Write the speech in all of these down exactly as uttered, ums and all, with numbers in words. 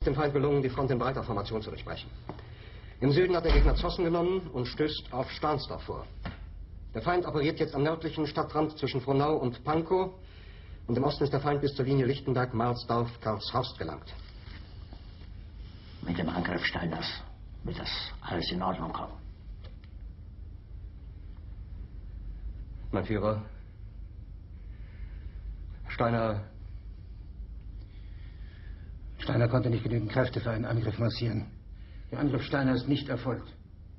dem Feind gelungen, die Front in breiter Formation zu durchbrechen. Im Süden hat der Gegner Zossen genommen und stößt auf Stahnsdorf vor. Der Feind operiert jetzt am nördlichen Stadtrand zwischen Frohnau und Pankow. Und im Osten ist der Feind bis zur Linie Lichtenberg-Marsdorf-Karlshorst gelangt. Mit dem Angriff Steiners wird das alles in Ordnung kommen. Mein Führer, Steiner... Steiner konnte nicht genügend Kräfte für einen Angriff massieren. Der Angriff Steiner ist nicht erfolgt.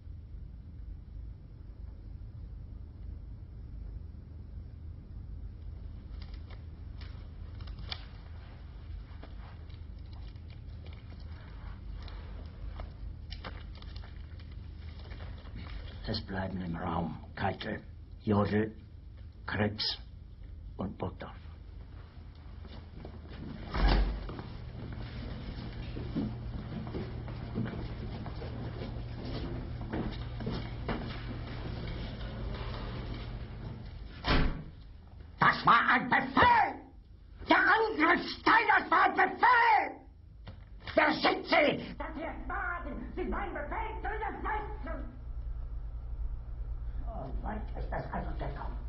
Es bleiben im Raum Keitel, Jodl, Krebs und Burgdorf. Das war ein Befehl! Der Angriff Steiners war ein Befehl! Wer sind Sie, dass Sie es wagen, sich mein Befehl zu widersetzen? So weit ist das also gekommen.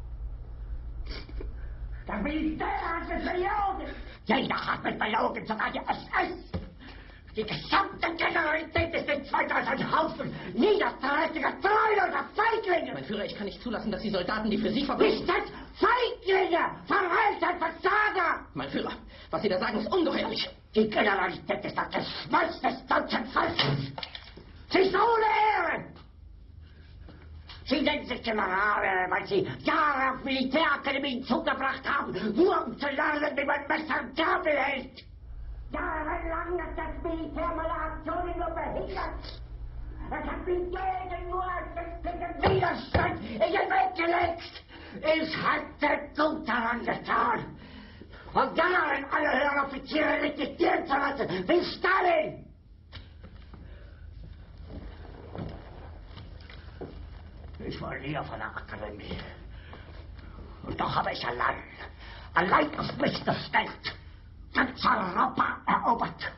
Das Militär hat mich belogen! Jeder hat mich belogen, sogar die S S! Die gesamte Generalität ist nichts weiter als ein Haufen niederträchtiger, treuloser Feiglinge! Mein Führer, ich kann nicht zulassen, dass die Soldaten, die für Sie verbringen... Nicht als Feiglinge! Verreiter, Versager! Mein Führer, was Sie da sagen, ist ungeheuerlich. Die Generalität ist das Geschmolz des deutschen Volkes! Sie ist ohne Ehre! Sie nennen sich Generale, weil Sie Jahre auf Militärakademien zugebracht haben, nur um zu lernen, wie man Messer und Gabel hält! Jahrelang hat das Militär meine Aktionen nur behindert. Es hat mich gegen nur als gegen Widerstand in den Weg gelegt. Ich hatte gut daran getan. Und darin alle höheren Offiziere registrieren zu lassen, wie Stalin. Ich war nie auf einer Akademie. Und doch habe ich allein, allein auf mich gestellt, ganz Europa erobert.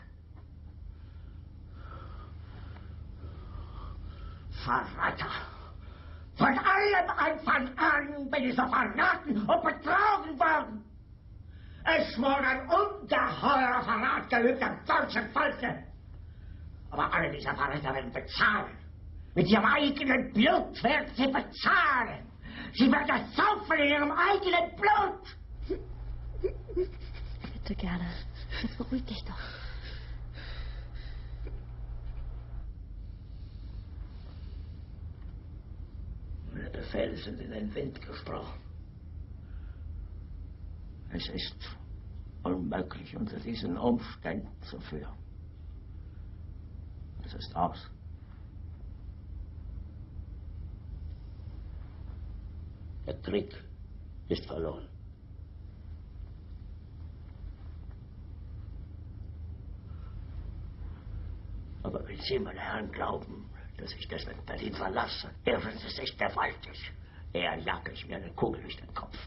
Verräter! Von allem Anfang an bin ich so verraten und betrogen worden. Es wurde ein ungeheurer Verrat geübt am deutschen Volke. Aber alle diese Verräter werden bezahlen. Mit ihrem eigenen Blut werden sie bezahlen. Sie werden das saufen in ihrem eigenen Blut. Bitte gerne. Jetzt beruhig dich doch. Meine Befehle sind in den Wind gesprochen. Es ist unmöglich, unter diesen Umständen zu führen. Es ist aus. Der Krieg ist verloren. Aber wenn Sie, meine Herren, glauben, dass ich deswegen Berlin verlasse, irren Sie sich gewaltig. Eher jage ich mir eine Kugel durch den Kopf.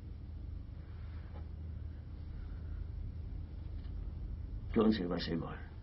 Tun Sie, was Sie wollen.